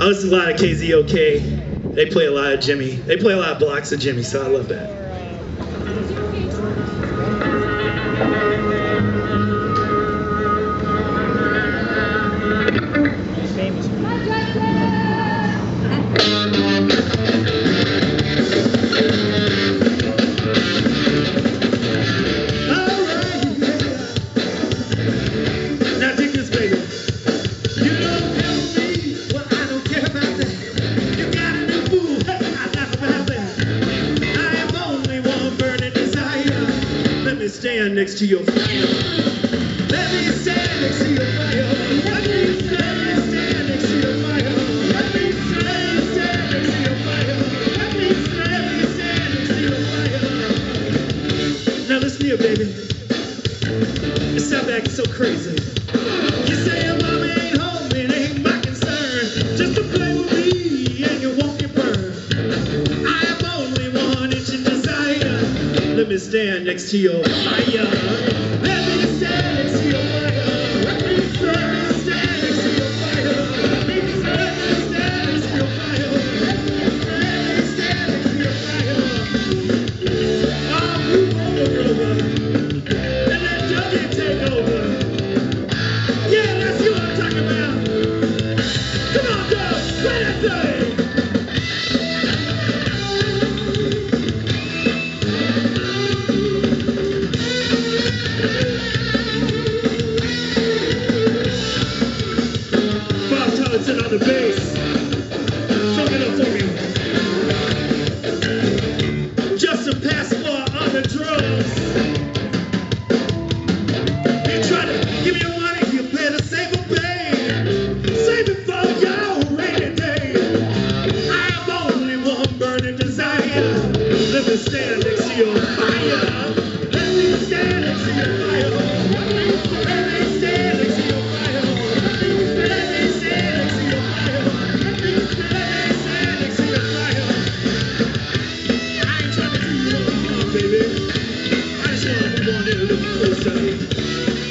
I listen to a lot of KZOK. They play a lot of Jimi. They play a lot of blocks of Jimi, so I love that. Stand next to your fire. Let me stand next to your fire. Let me stand next to your fire. Let me stand next to your fire. Let me stand next to your fire. Now listen here, baby. Stop acting so crazy. You say your mama ain't home, it ain't my concern. Just to play with me and you won't get burned. I have only one itch and desire. Let me stand next to your fire. Let me stand next to your fire. Let me stand next to your fire. Let me stand next to your fire. Let me stand next to your fire. I'll move over and let Dougie take over. Yeah, that's you I'm talking about. Come on, Doug, play that thing. On the bass, fuck it up for me. Just a passport on the drums. You try to give me your money, you better save a pay. Save it for your rainy day. I have only one burning desire. Let me stand next to your fire. Let me stand next to your fire. Let me stand next to your fire. Let me stand next to your fire. I ain't trying to do you no harm, baby. I just want to move on in a little closer.